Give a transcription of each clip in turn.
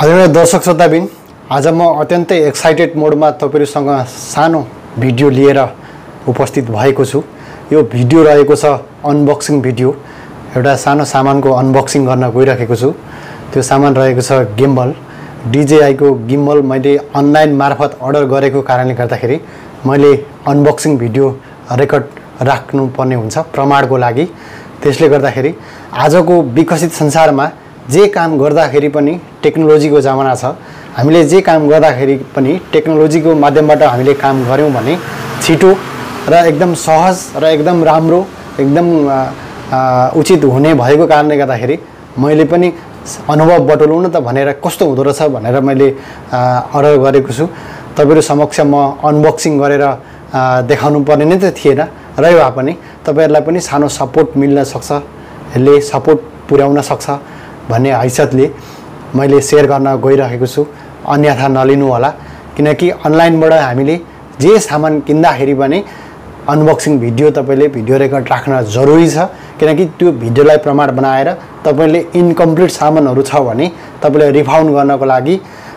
आदरणीय दर्शक श्रोताबिन, आज म अत्यन्तै एक्साइटेड मोडमा तपाईहरुसँग सानो भिडियो लिएर उपस्थित भएको छु। यो भिडियो रहेको छ अनबक्सिङ भिडियो। एउटा सानो सामानको अनबक्सिङ गर्न गइरहेको छु। त्यो सामान रहेको छ गिम्बल। DJI को गिम्बल मैले अनलाइन मार्फत अर्डर गरेको कारणले गर्दाखेरि मैले अनबक्सिङ भिडियो रेकर्ड राख्नु पर्ने हुन्छ प्रमाणको लागि। त्यसले गर्दाखेरि आजको विकसित संसारमा जे काम गर्दाखेरि पनि टेक्नोलोजीको जमाना छ। हामीले जे काम गर्दाखेरि पनि टेक्नोलोजीको माध्यमबाट हामीले काम गर्यौं भने छिटो र एकदम सहज र एकदम राम्रो एकदम उचित हुने भएको कारणले गर्दाखेरि मैले पनि अनुभव बटुलौँ न त भनेर कस्तो हुँदो रहेछ भनेर मैले अर्डर गरेको छु। तपाईहरु समक्ष म अनबक्सिङ गरेर देखाउनु पर्ने नै त थिएन, रह्यो भए पनि तपाईहरुलाई पनि सानो सपोर्ट मिल्न सक्छ, यसले सपोर्ट पुर्याउन सक्छ भन्ने हैसियतले मैले शेयर गर्न गइरहेको छु। अन्यथा नलिनु होला, किनकि अनलाइनबाट हामीले जे सामान किन्दाखेरि पनि अनबक्सिङ भिडियो तपाईले भिडियो रेकर्ड राख्न जरुरी छ। किनकि त्यो भिडियोलाई प्रमाण बनाएर तपाईले इन्कम्प्लिट सामानहरु छ भने तपाईले रिफाउन्ड गर्नको लागि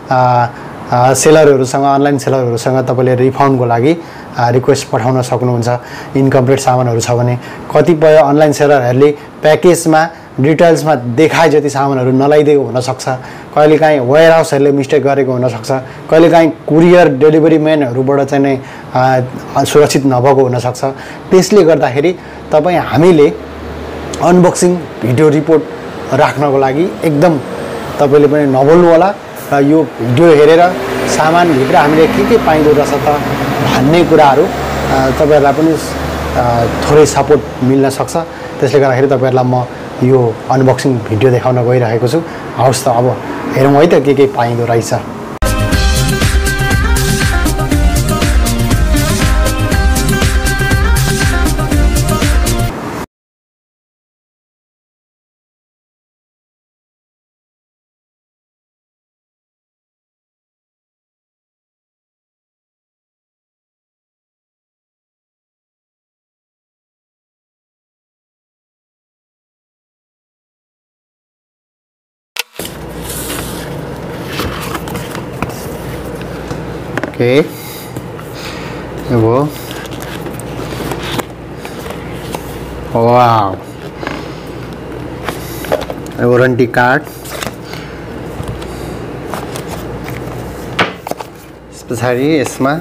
सेलरहरुसँग अनलाइन सेलरहरुसँग तपाईले रिफाउन्डको लागि रिक्वेस्ट पठाउन सक्नुहुन्छ। इन्कम्प्लिट सामानहरु छ भने कतिपय अनलाइन सेलरहरुले प्याकेजमा डिटेल्समा देखाए जति सामानहरु नलाइदिएको हुन सक्छ। कहिलेकाहीँ वेयरहाउसहरुले मिस्टेक गरेको हुन सक्छ। कहिलेकाहीँ कुरियर डेलिभरी म्यानहरुबाट चाहिँ नै सुरक्षित नभएको हुन सक्छ। त्यसले गर्दाखेरि तपाई हामीले अनबक्सिङ भिडियो रिपोर्ट राख्नको लागि एकदम तपाईले पनि नभुल्नु होला र यो भिडियो हेरेर सामान भित्र हामीले के पाइँदो रहेछ त भन्ने कुराहरु तपाईहरुलाई पनि थोरै सपोर्ट मिल्न सक्छ। त्यसले गर्दाखेरि तपाईहरुलाई म यो अनबक्सिङ भिडियो देखाउन गइरहेको छु। हवस् त अब हेरौँ है त के पाइँदो रहेछ। Okay, वो वाव वारंटी कार्ड पछाडि यसमा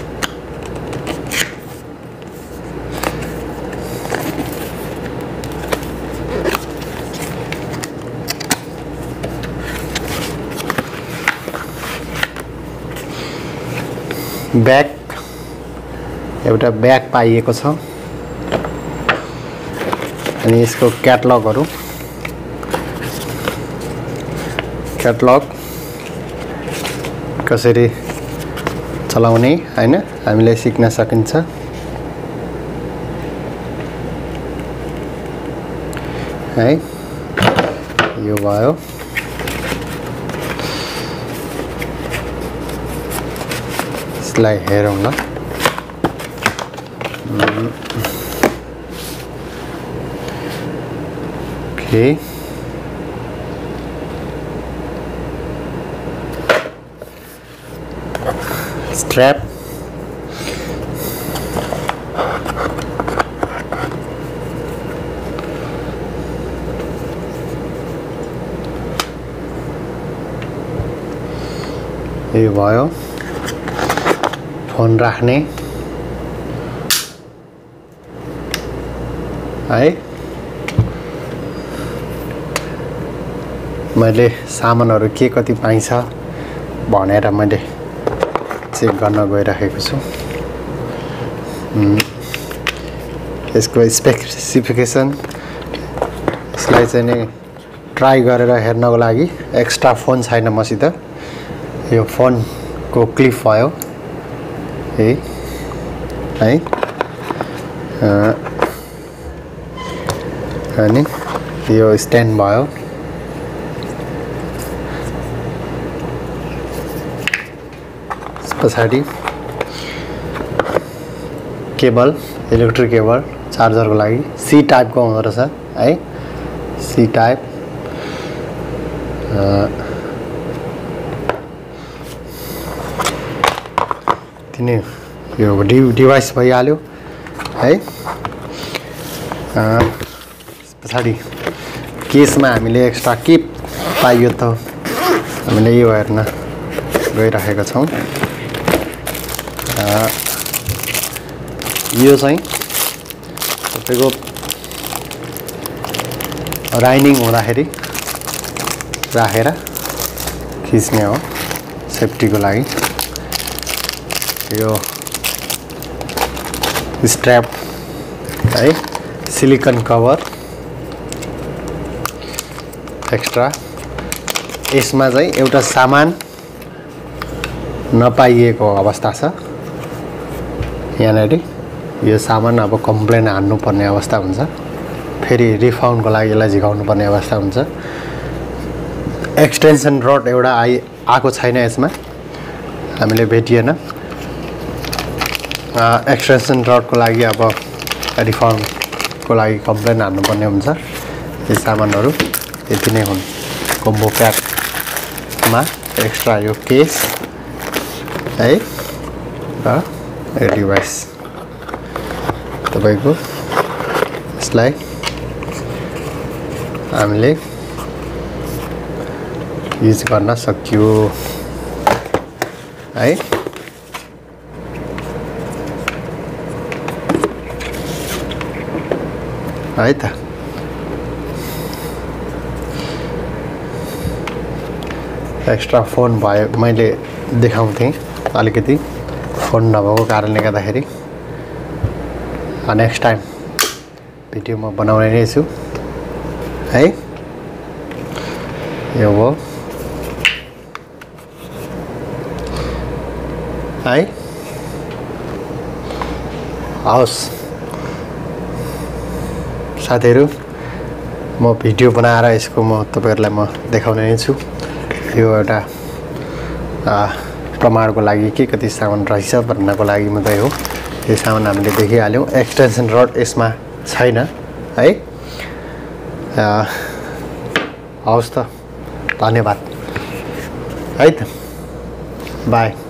बैग एउटा बैग पाइएको छ अनि यसको क्याटलगहरु क्याटलग कसरी चलाउने हैन हामीले सिक्न सकिन्छ। है यो भयो। यसलाई हेरौँ न। ओके, स्ट्र्याप यो भयो। फोन राख्ने है, मैले सामानहरु के कति पाइन्छ भनेर मैले चेक गर्न गइरहेको छु। यसको स्पेसिफिकेसन यसलाई चाहिँ नि ट्राई गरेर हेर्नको लागि एक्स्ट्रा फोन छैन मसित। यो फोन को क्लिप भयो है अनि यो स्ट्यान्ड भयो। पछाडि केबल, इलेक्ट्रिक केबल चार्जर को लागि सी टाइप को हुँदो रहेछ है, सी टाइप। यति नै यो डिभाइस भइहाल्यो है। पछाडि केसमा हामीले एक्स्ट्रा के पाइयो त हामीले यो हेर्न गइरहेका छौँ। यो चाहिँ तपाईँको राइनिङ हुँदाखेरि राखेर खिच्ने हो सेफ्टीको लागि। यो स्ट्र्याप है, सिलिकन कभर एक्स्ट्रा। यसमा चाहिँ एउटा सामान नपाइएको अवस्था छ यहाँनेरि। यो सामान अब कम्प्लेन हान्नुपर्ने अवस्था हुन्छ, फेरि रिफाउन्डको लागि यसलाई झिकाउनु पर्ने अवस्था हुन्छ। एक्सटेन्सन रड एउटा आएको छैन यसमा, हामीले भेटिएन। एक्सटेन्सन रडको लागि अब रिफाउन्डको लागि कम्प्लेन हान्नुपर्ने हुन्छ। यो सामानहरू यति नै हुन्। कम्बो प्याकमा एक्स्ट्रा यो केस है र यो डिभाइस तपाईँको यसलाई हामीले युज गर्न सक्यो है। है त एक्स्ट्रा फोन भयो, मैले देखाउँथेँ अलिकति फोन नभएको कारणले गर्दाखेरि। नेक्स्ट टाइम भिडियो म बनाउने नै छु है। यो हो है। हवस् साथीहरू, म भिडियो बनाएर यसको म तपाईँहरूलाई म देखाउने नै छु। यो एउटा प्रमाणको लागि के कति सामान रहेछ भन्नको लागि मात्रै हो। यो सामान हामीले देखिहाल्यौँ। एक्सटेन्सन रड यसमा छैन है। हवस् त, धन्यवाद है त, बाई।